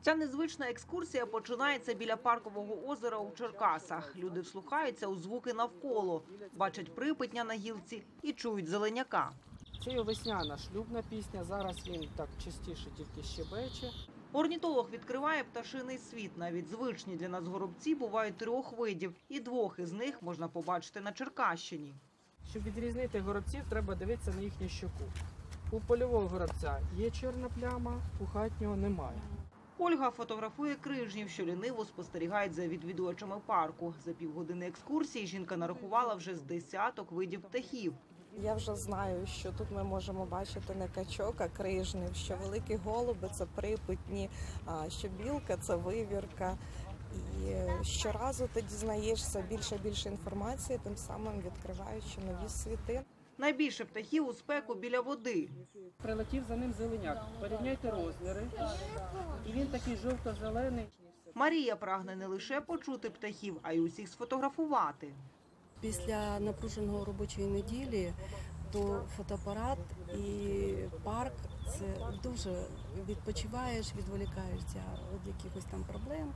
Ця незвична екскурсія починається біля паркового озера у Черкасах. Люди вслухаються у звуки навколо, бачать Припутня на гілці і чують зеленяка. Це весняна шлюбна пісня, зараз він так частіше тільки щебече. Орнітолог відкриває пташиний світ. Навіть звичні для нас горобці бувають 3 видів, і 2 із них можна побачити на Черкащині. Щоб відрізнити горобців, треба дивитися на їхню щоку. У польового горобця є чорна пляма, у хатнього немає. Ольга фотографує крижнів, що ліниво спостерігають за відвідувачами парку. За півгодини екскурсії жінка нарахувала вже з десяток видів птахів. Я вже знаю, що тут ми можемо бачити не качок, а крижнів, що великі голуби – це припутні, що білка – це вивірка. І щоразу ти дізнаєшся більше і більше інформації, тим самим відкриваючи нові світи. Найбільше птахів у спеку біля води. Прилетів за ним зеленяк. Порівняйте розміри. І він такий жовто-зелений. Марія прагне не лише почути птахів, а й усіх сфотографувати. Після напруженого робочої неділі то фотоапарат і парк – це дуже відпочиваєш, відволікаєшся від якихось там проблем.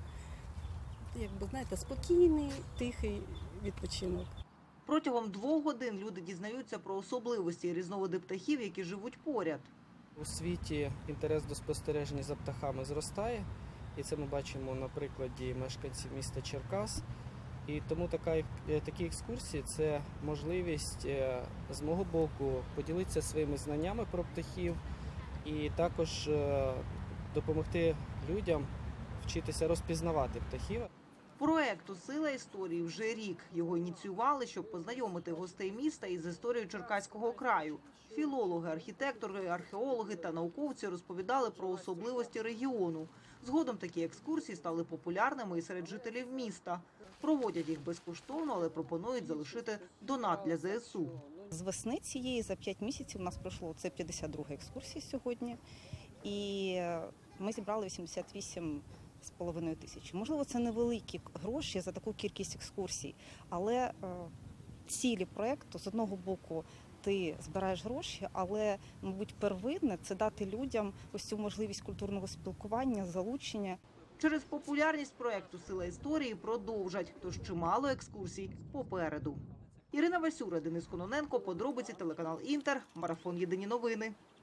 Якби, знаєте, спокійний, тихий відпочинок. Протягом 2 годин люди дізнаються про особливості і різновиди птахів, які живуть поряд. У світі інтерес до спостереження за птахами зростає. І це ми бачимо на прикладі мешканців міста Черкас. І тому такі екскурсії – це можливість з мого боку поділитися своїми знаннями про птахів і також допомогти людям вчитися розпізнавати птахів. Проекту «Сила історії» вже рік. Його ініціювали, щоб познайомити гостей міста із історією Черкаського краю. Філологи, архітектори, археологи та науковці розповідали про особливості регіону. Згодом такі екскурсії стали популярними і серед жителів міста. Проводять їх безкоштовно, але пропонують залишити донат для ЗСУ. З весни цієї за 5 місяців у нас пройшло, це 52-га екскурсія сьогодні, і ми зібрали 88,5 тисяч. Можливо, це невеликі гроші за таку кількість екскурсій, але цілі проєкту, з одного боку, ти збираєш гроші, але, мабуть, первинне – це дати людям ось цю можливість культурного спілкування, залучення. Через популярність проекту «Сила історії» продовжать, тож чимало екскурсій попереду. Ірина Васюра, Денис Кононенко, подробиці, телеканал «Інтер», марафон «Єдині новини».